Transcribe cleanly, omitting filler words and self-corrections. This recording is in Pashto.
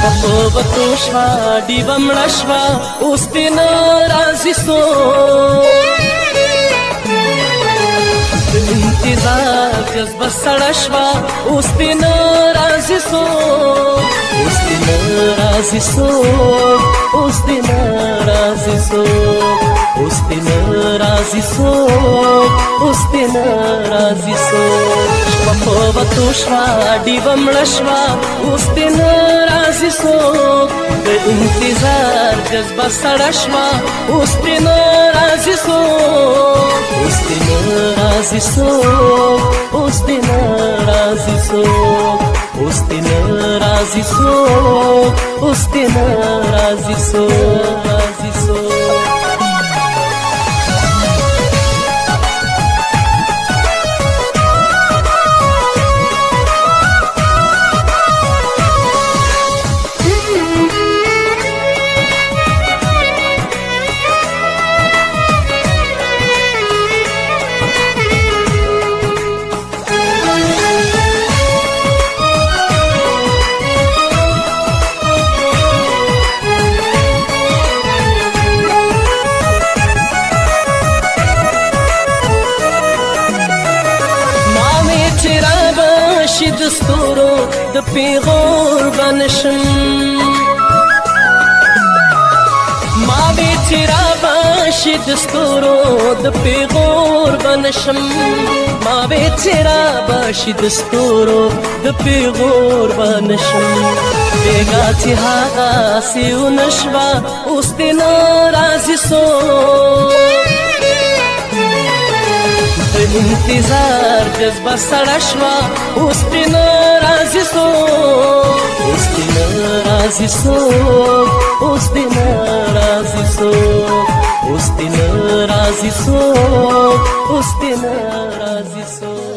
وتو شوا ډیوه مړه شوا اوس دې نه راځي څوک د انتظار جذبه سړه شوا اوس دې نه راځي څوک اوس دې نه راځي څوک اوس دې نه راځي څوک اوس دې نه راځي څوک اوس دې نه راځي څوک شپه په وتو شوا ډیوه مړه شوا اوس دې نه راځي څوک د انتظار جذبه سړه شوا اوس دې نه راځي څوک اوس دې نه راځي څوک اوس دې نه راځي څوک اوس دې نه راځي څوک اوس دې نه راځي څوک راځي څوک شي د ستورو د پیغور بنشم ما به چې را باشي د ستورو د پیغور بنشم ما به چې را باشي د ستورو د پیغور بنشم بیګا چې هغه سیو نشوا اوس دې نه راځي څوک انتظار جذبه سړه شوا اوس دې نه راځي څوک اوس دې نه راځي څوک اوس دې نه راځي څوک اوس دې نه راځي څوک اوس دې نه راځي څوک